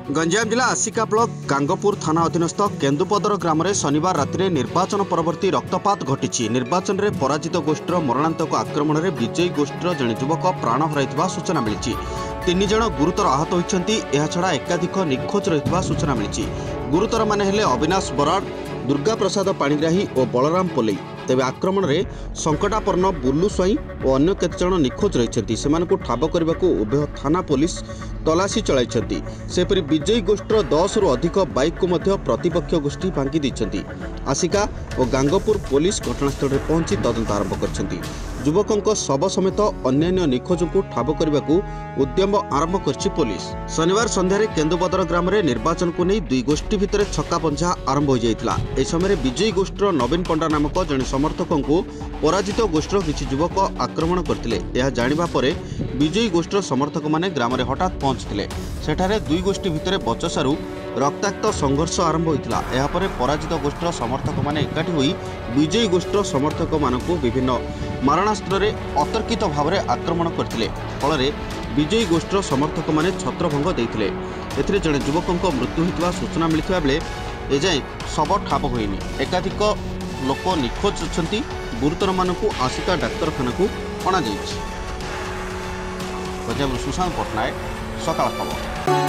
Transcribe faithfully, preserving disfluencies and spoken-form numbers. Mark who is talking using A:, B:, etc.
A: गंजाम जिला आसिका ब्लॉक गांगपुर थाना अधीनस्थ केन्दुपदर ग्राम में शनिवार राति निर्वाचन परवर्ती रक्तपात घटी। निर्वाचन में पराजित गोष्ठीर मरणांतक आक्रमण में विजयी गोष्ठीर जड़े युवक प्राण हर सूचना मिली। तीन जन गुरुतर आहत होती। छड़ा एकाधिक निखोज रही सूचना मिली। गुरुतर माने हेले अविनाश बराड़, दुर्गा प्रसाद पाणिग्राही और बलराम पोलई। तेज आक्रमण में संकटापन्न बुल्लू स्वाई और अन्य केतजन निखोज रही। से ठाब करने को उभय थाना पुलिस तलाशी चलाई। सेपरी विजयी गोष्ठीर दस रु अधिक बाइक को प्रतिपक्ष गोष्ठी भांगी देती। आसिका और गांगपुर पुलिस घटनास्थल में पहुंची तदंत आरंभ कर युवकों शव समेत अन्य निखोज को ठाब करने को उद्यम आरंभ कर पुलिस। शनिवार संध्यारे केन्दुपदर ग्राम में निर्वाचन को नहीं दुई गोष्ठी भितर छक्का पंछा आरंभ हो जाता। यह समय विजयी गोष्ठीर नवीन पंडा नामक जड़े समर्थकों को पराजित गोष्ठीर किसी युवक आक्रमण करते। यह जानिबा परे विजयी गोष्ठीर समर्थक माने ग्राम में हठात पहुंचते। सेठारे दुई गोष्ठी भितर बचसारू रक्ताक्त संघर्ष आरंभ होता। यापर पराजित गोष्ठीर समर्थक माने एकाठी होई विजयी गोष्ठीर समर्थक मानकु विभिन्न मारणास्त्र अतर्कित भाव में आक्रमण करते। फल विजयी गोष्ठीर समर्थक माने छत्रभंग देते। एथिरे जड़े युवकों मृत्यु होता सूचना मिलता बेले एजाएं शव ठाब होइनी। एकाधिक लोक निखोज अछंती। गुरुतर मानकु आसिका डाक्तरखाना को अणा जाइछि। सुशांत पट्टनायक, सकाळ खबर।